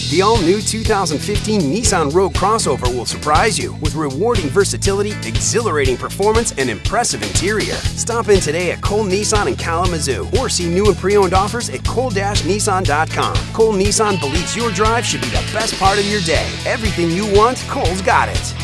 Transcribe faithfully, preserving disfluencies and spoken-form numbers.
The all-new two thousand fifteen Nissan Rogue crossover will surprise you with rewarding versatility, exhilarating performance, and impressive interior. Stop in today at Cole Nissan in Kalamazoo or see new and pre-owned offers at cole dash nissan dot com. Cole Nissan believes your drive should be the best part of your day. Everything you want, Cole's got it.